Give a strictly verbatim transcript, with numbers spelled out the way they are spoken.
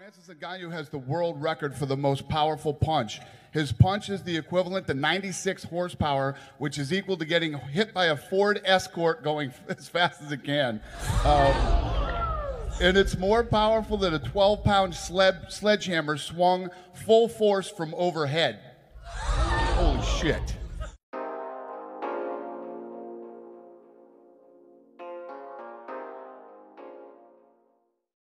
Francis Ngannou has the world record for the most powerful punch. His punch is the equivalent to ninety-six horsepower, which is equal to getting hit by a Ford Escort going as fast as it can. Um, and it's more powerful than a twelve pound sled, sledgehammer swung full force from overhead. Holy shit.